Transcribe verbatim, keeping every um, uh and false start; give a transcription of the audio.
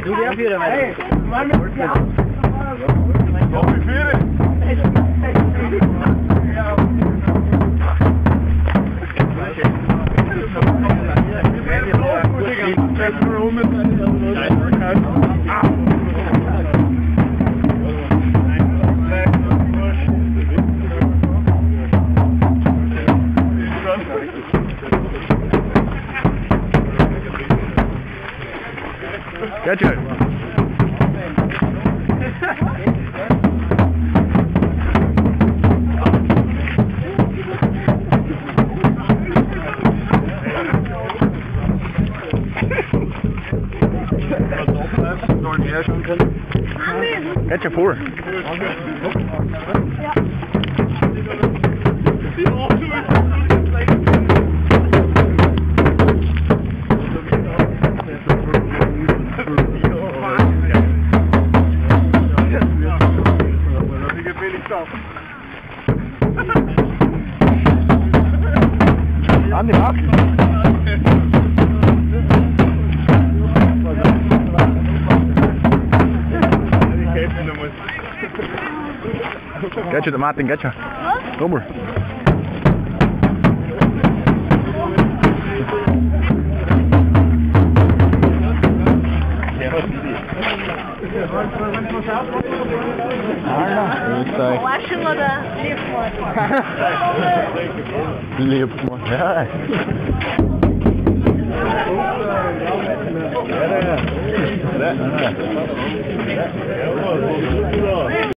Doe die vieren mij. Wat weer vieren? Get you. Get je voor. Aan die haak. Get je de maat in, get je. Kom maar. Вашего да, лев. Лев, ja. Ja, ja.